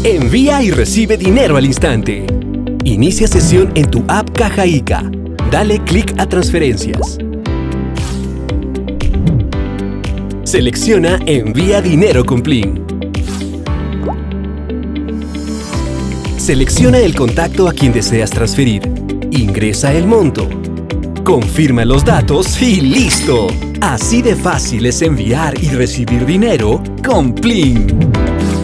Envía y recibe dinero al instante. Inicia sesión en tu app Caja ICA. Dale clic a transferencias. Selecciona Envía dinero con Plin. Selecciona el contacto a quien deseas transferir. Ingresa el monto. Confirma los datos y ¡listo! Así de fácil es enviar y recibir dinero con Plin.